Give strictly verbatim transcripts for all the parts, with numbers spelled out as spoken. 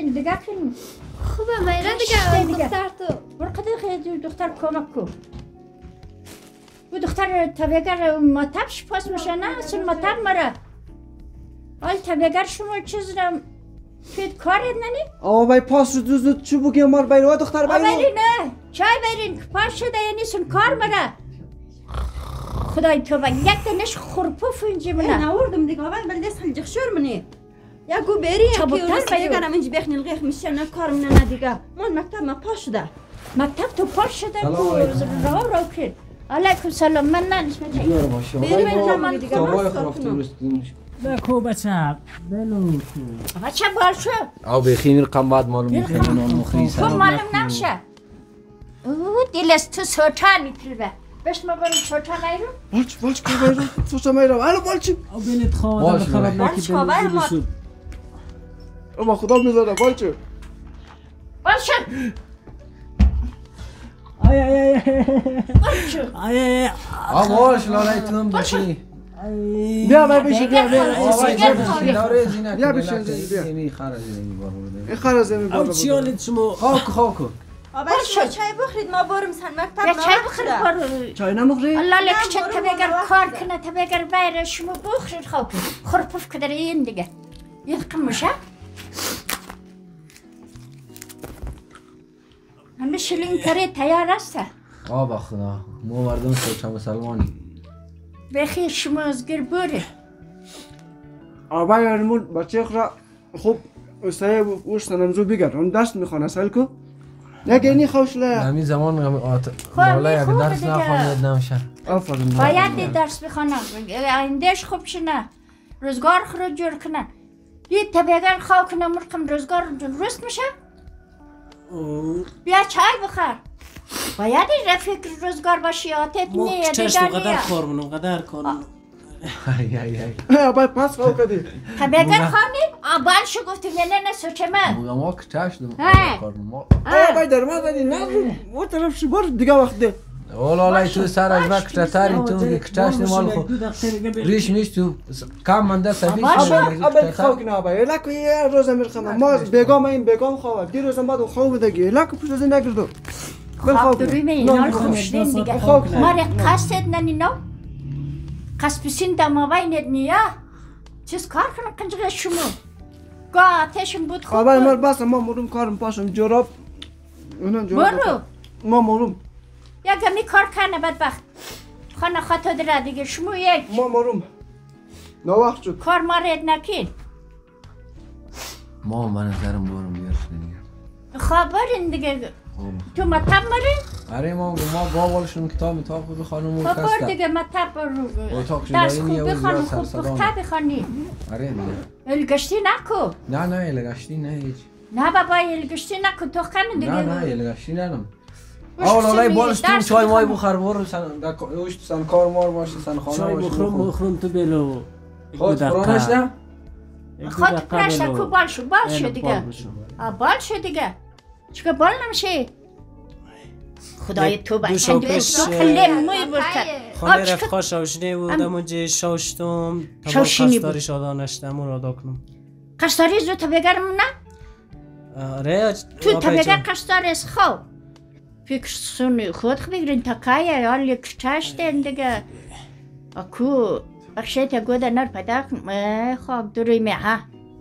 این دیگه کن خوبه میره دیگه دختر تو برو قدر دختر کمک کو و دختر طبیگر مطب پاس میشه نه اصلا مطب مره آل طبیگر شما چیز را فید کارید ننی؟ آه بای پاس رو دو زود چو بگیم مار بیرو دختر بیرو آه بیرین نه چای بیرین پاس شده یعنی سن کار مره خدای تو با یک دنش خورپوف اینجی منه نوردم دیگه اول بلده سنجخ شور منی یا گو بری یا که اون دیگه نم اینجی بخنی الغیخ میشه نه کار منه نه دیگه من مکتب ما پاس شده مکتب تو پاس شده کو رو رو کن علیکم سلام من نه نشمه چایی بیار باشه بری من زمان دیگه سوای من خرافت درست نمیشه بکو بچه بلو بچه بال شو او بخیر رقم بعد معلوم میکنه نان مخری خب معلوم نمیشه او دلست تو سوچان میتره بش ما بریم سوچان ایرو بالچ بالچ که بیرو سوچان میرم الو بالچ او بینت خواهد خراب نکی بلو اما خدا میذاره بالچ بالشو آی آی آی بالشو آی آی آواش لالای تون بشی بیا بیا بشی بیا بیا بیا بشین بیا این خرج این بار بوده این خرج این بار او چی حالت شما خاک خاک آبا شما چای بخورید ما برم سن مکتب یا چای بخیر برو چای نمخری الله لکه تبگر کار کنه تبگر بیره شما بخورید خواب خورپوف کدر این دیگه یدقم میشه همه شلین کاری تیار است آبا خدا مو مردم سوچا مسلمانی بخیر شما ازگر بره آبا یارمون بچه خرا خوب استای اوش سنمزو بگر اون دست میخوانه سل کو نگه اینی خوشله همین زمان مالای اگه درس نخوانید نمیشه آفرین باید درس بخوانم آیندهش خوب شنه روزگار خود جور کنن یه تبیگر خواه کنه مرکم روزگار درست میشه بیا چای بخور باید این رفیق روزگار باشی آتت ما نیه چشت دیگر قدر نیه کار منم قدر کار منم ای ای ای آبا پس خواه کدی تبیگر خانی آبال شو گفتی نه نه سوچه من بودا ما که چشت دم کار ما آبا در ما دادی نه او طرف شو بر دیگه وقت ده والله تو سر از وقت تاری تو که چشت مال خو ریش نیست تو کم منده سفید آبا خواه کنه آبا لکو یه روز میرخم ما بگام این بگام خواه دی روز بعد خواه بدگی لکو پوش از این نگردو خواب دروی می اینال خوشدین دیگه ماری قصد ننی نو قصد بسین دماوینت نیا چیز کار کنم کنجگه شما گاه آتشم بود خوب آبا مار بس ما مرم کارم پاشم جراب اونم جراب برو ما مرم یا گمی کار کنه بدبخت خانه خطا داره دیگه شما یک ما مرم نه وقت شد کار مارید نکین ما من نظرم برم بیارش دیگه خبرین دیگه تو مطب ماری؟ آره ما ما باولشون کتاب متاب خوب بخوانم و خبر کسته دیگه مطب رو اتاق درس شدایی خوب یه بخوانم وزیاد خوب سرسدانه. بخته بخوانی آره دیگه الگشتی نکو نه نه الگشتی نه هیچ نه بابا الگشتی نکو تو خانه دیگه نه نه الگشتی نرم وش آه لالای بسیمی بالش تو درس چای مای بخوانم. بخور برو سن اوش سن کار مار باشه سن خانه چای باشه بخورم بخورم تو بلو خود فرامش نه خود پرشته کو بال شو بال شو دیگه آ بال شو دیگه چکه بال نمیشه خدای تو با دوش چند آکش، تو کلم موی برکت خانه رفقا شاوشنه بودم اونجا شاوشتم تا با شاوشینی بود. قصداری شادانشتم اون را داکنم قشتاری زو تبیگرم نه آره تو آقای تبیگر جان. قشتار از خو فکر سونی خود بگیرین تکایه یا لیک چشتن دیگه اکو بخشیت یا گوده نر پیدا کن اه، خواب دوری می ها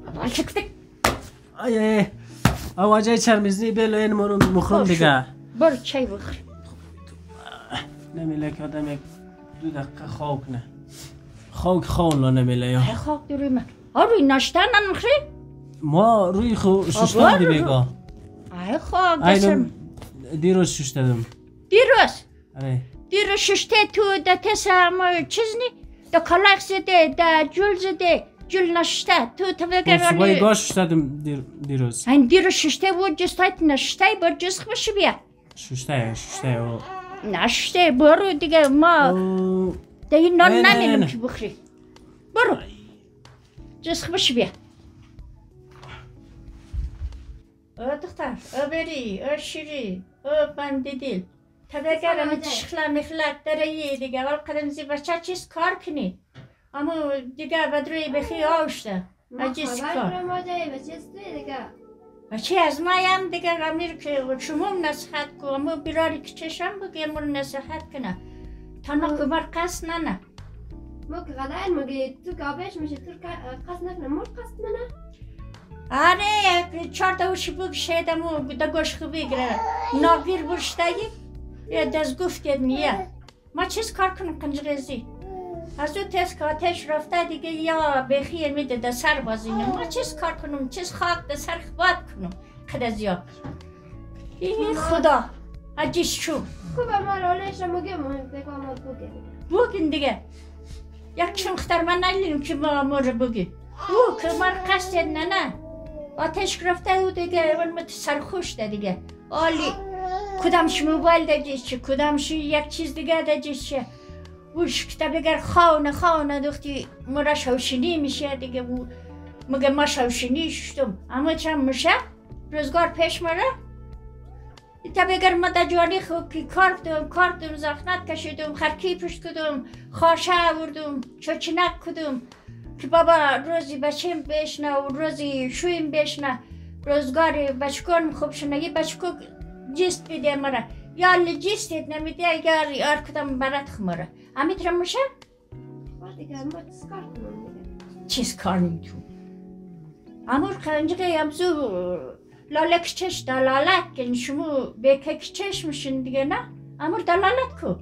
آی آی آواجه چرمیزنی بلو این مرون مخورم دیگه برو چای بخور نمیله که آدم یک دو دقیقه خاک نه خاک خان لا نمیله یا ای خواب دوری می آروی ناشتن نمخری؟ ما روی خو ششتم دی بگا ای خواب دستم اینم دیروز ششتدم دیروز آره دیروز ششته تو ده تسم چیز نی ده کلاک زده ده جول زده جول نشته تو تبیگر صبحی آلی گاش ششتدم دیروز این دیروز ششته بود جستایت نشته با جسخ بشه بیا ششته ششته او نشته برو دیگه ما او ده این نان نه، نه، نمیلم نه. که بخوری برو جسخ بشه بیا او دختر او بری او شیری او بندی دیل تبیگرم تشخلا مخلت داره یه دیگه اول قدم زی بچه چیز کار کنی اما دیگه بدروی بخی آوشته عجیز کار بچه از مایم دیگه امیر که شما نصیحت کو اما براری که چشم بگه امور نصیحت کنه تنها کمر قصد نه نه ما که غدای مگه تو که آبش میشه تو قصد نکنه مور قصد منه آره چهار دوشی بگشیدم و دگوش خوب بگیره ناگیر برشتایی یه دست گفتید میه ما چیز کار کنم قنجرزی از او تست که آتش رفته دیگه یا بخیه میده در سر بازینم ما چیز کار کنم چیز خاک در سر خباد کنم خدا زیاد این خدا عجیز شو خوبه ما رولش رو مگه مهم بگم ما بگه بگین دیگه یک چون خطر من نلیم که ما مور بگی او که من قصد نه نه آتش رفته او دیگه من مت سرخوش ده دیگه آلی کدامش موبایل دجیش چه کدامش یک چیز دیگه دجیش چه وش کتاب اگر خانه خانه دختی مرا شوشنی میشه دیگه و مگه ما شوشنی شدم اما چند میشه روزگار پیش مره کتاب اگر ما در جوانی خوب که کار کردم کار کردم زخنت کشیدم خرکی پشت کردم خاشه آوردم چوچنک کردم که بابا روزی بچیم بشنه و روزی شویم بشنه روزگار بچکان خوب شنه یه بچکو جیست بیده مرا یا لجیستید نمیده یا یار کدام برات خمره امیت رو میشه؟ دیگه ما چیز کار کنم دیگه چیز کار میتون امور خنجقه امزو لالک چش دلالت کن شما بکک چش میشین دیگه نه امور دلالت کو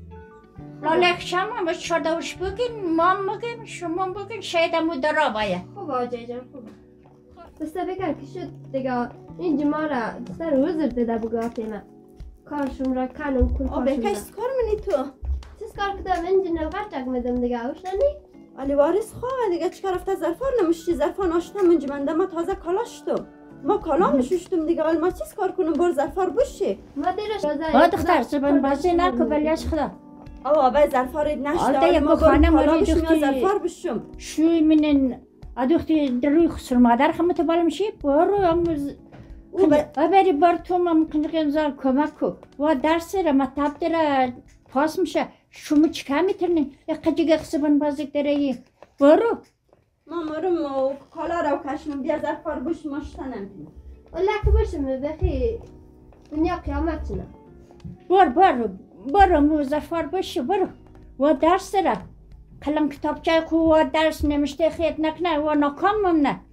لالک شما ما چردوش بگین ما بگین شما بگین شاید امو درا باید خوب آجای جان خوب بسته بگر که شد دیگه این جمعه سر وزر دیده بگاتی من کارشون را کنم کن آه کارشون بکش کار منی تو چیز کار کدام انجین الغرچک میدم دیگه اوش ننی؟ ولی وارث خواه دیگه چکار رفته ظرفان نمیشی ظرفان آشنا منجی منده ما تازه کالا شدم ما کالا میشوشتم دیگه ولی ما چیز کار کنم بار ظرفار بشی ما دیرش آه دختر زبان بازی نکو بلیش خدا آه آبای ظرفارید نشده آلده ما یک خانه کالا موری بشم یا دختی ظرفار بشم شوی منن ادوختی دروی خسر مادر خمت بالم شی برو اموز او ب- بری بار تو ما ممکن کنزال کمک کو و درس را مطب داره پاس میشه شما چیکار میتونین یک قجیگ خسبان بازی داره برو ما مرم و کالا رو کشم بیا ظرفار بش ماشتنم اولا که باشم بخی دنیا قیامت نه بر برو برو موظفر باشی برو و درس داره قلم کتاب چای کو و درس نمیشته خیت نکنه و ناکام ممنه